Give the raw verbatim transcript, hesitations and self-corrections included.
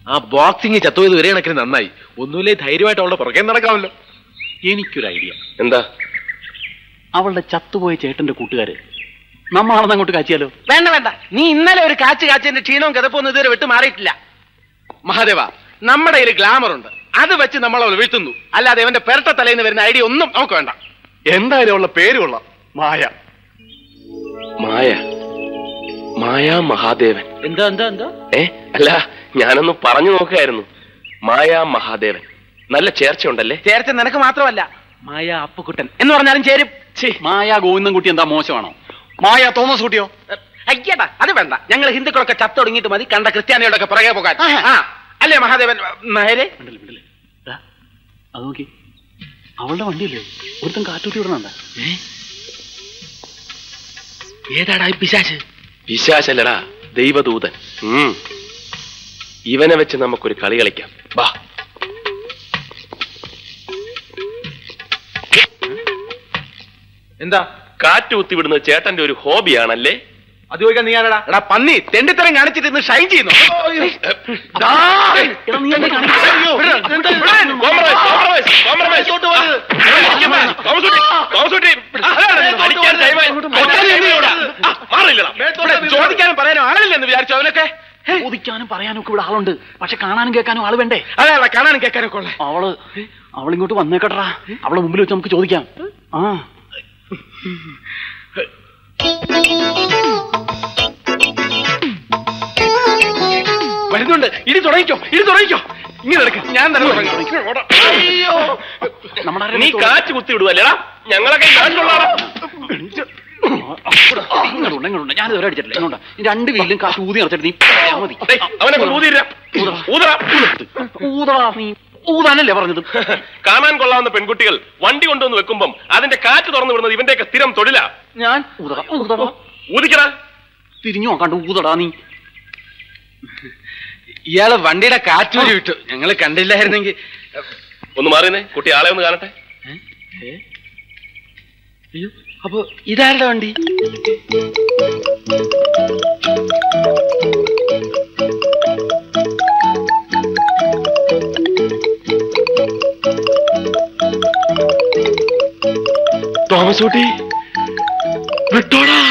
ആ ബോക്സിംഗ് ചത്തുപോയത് ഒരേ കണക്കിന് നന്നായി. ഒന്നുമില്ലേ ധൈര്യമായിട്ട് അവളുടെ പുറകെ നടക്കാമല്ലോ. എനിക്കൊരു ഐഡിയ. എന്താ? അവളുടെ ചത്തുപോയ ചേട്ടന്റെ കൂട്ടുകാര് നമ്മളാണെന്ന് അങ്ങോട്ട് കാച്ചിയാലോ? വേണ്ട വേണ്ട, നീ ഇന്നലെ ഒരു കാച്ച് കാച്ചതിന്റെ ക്ഷീണവും കിതപ്പൊന്നും ഇതുവരെ വിട്ട് മാറിയിട്ടില്ല. മഹാദേവ, നമ്മുടെ ഒരു ഗ്ലാമർ ഉണ്ട്, അത് വെച്ച് നമ്മൾ അവൾ വീഴ്ത്തുന്നു. അല്ലാതെ അവന്റെ പെരട്ട തലേന്ന് വരുന്ന ഐഡിയ ഒന്നും നമുക്ക് വേണ്ട. എന്തായാലും അവളുടെ പേര് കൊള്ളാം, മായ. മായ മായ മഹാദേവൻ. എന്താ എന്താ എന്താ ഏ അല്ല, ഞാനൊന്ന് പറഞ്ഞു നോക്കുകയായിരുന്നു. മായ മഹാദേവൻ നല്ല ചേർച്ച ഉണ്ടല്ലേ? ചേർച്ച നിനക്ക് മാത്രമല്ല, മായ അപ്പുക്കുട്ടൻ എന്ന് പറഞ്ഞാലും ചേരും. മായ ഗോവിന്ദൻ കുട്ടി എന്താ മോശമാണോ? മായ തോമസ് കുട്ടിയോ? അയ്യടാ, അത് വേണ്ട. ഞങ്ങൾ ഹിന്ദുക്കളൊക്കെ ചത്തൊടുങ്ങിയിട്ട് മതി കണ്ട ക്രിസ്ത്യാനികളുടെ ഒക്കെ പുറകെ പോകാൻ. ആ അല്ലേ മഹാദേവൻ നായരെ? അത് നോക്കി, അവളുടെ വണ്ടിയല്ലേ ഒരുത്തൻ കാറ്റൂട്ടി വിടണണ്ട. ഏതാടാ പിശാച്? പിശാചല്ലടാ, ദൈവദൂതൻ. ഇവനെ വെച്ച് നമുക്കൊരു കളി കളിക്കാം. വാ. എന്താ? കാറ്റ് കുത്തിവിടുന്നത് ചേട്ടന്റെ ഒരു ഹോബിയാണല്ലേ? അത് ചോദിക്കാൻ നീ ആരടാ? എടാ പന്നി, തെണ്ടിത്തരം കാണിച്ചിട്ട് ഇന്ന് ഷൈൻ ചെയ്യുന്നു. ചോദിക്കാനും പറയാനും ആളില്ലെന്ന് വിചാരിച്ചു അവനൊക്കെ. ചോദിക്കാനും പറയാനും ഒക്കെ ഇവിടെ ആളുണ്ട്, പക്ഷെ കാണാനും കേൾക്കാനും ആള് വേണ്ടേ? അതെ, കാണാനും കേൾക്കാനും ഒക്കെ ഉള്ളേ. അവള് അവളിങ്ങോട്ട് വന്നേക്കട്ടാ, അവളെ മുമ്പിൽ വെച്ച് നമുക്ക് ചോദിക്കാം. ആ വരുന്നുണ്ട്. ഇനി തുടങ്ങിക്കോ, ഇനി തുടങ്ങിക്കോ. ഇങ്ങനെ എടുക്ക, ഞാൻ തന്നെ. നീ കാറ്റ് കുത്തി വിടുവല്ലേടാ? ഞങ്ങളൊക്കെ ഞാനിത് ഒരേ അടിച്ചിട്ടില്ല. ഇങ്ങോട്ടാ രണ്ട് വീട്ടിലും കാശ് ഊതി നിറച്ചിട്ട് നീ മതി. അവനെ ഊതിരാ ഊതറാ. നീ ഊതാനല്ലേ പറഞ്ഞത്? കാണാൻ കൊള്ളാവുന്ന പെൺകുട്ടികൾ വണ്ടി കൊണ്ടുവന്ന് വെക്കുമ്പം അതിന്റെ കാറ്റ് തുറന്നു വിടുന്നത് ഇവന്റെയൊക്കെ സ്ഥിരം തൊഴിലാ. ഞാൻ ഊതറാ ഊതറാ ഊതിക്കടാ. തിരിഞ്ഞു നോക്കാണ്ട് ഊതടാ നീ. ഇയാള് വണ്ടിയുടെ കാറ്റൂരി വിട്ടു, ഞങ്ങള് കണ്ടില്ലായിരുന്നെങ്കിൽ. ഒന്ന് മാറിയെന്നേ, കുട്ടി ആളെ ഒന്ന് കാണട്ടെ. അപ്പൊ ഇതാരുടെ വണ്ടി? തോമസ് കുട്ടി വിട്ടോടാ.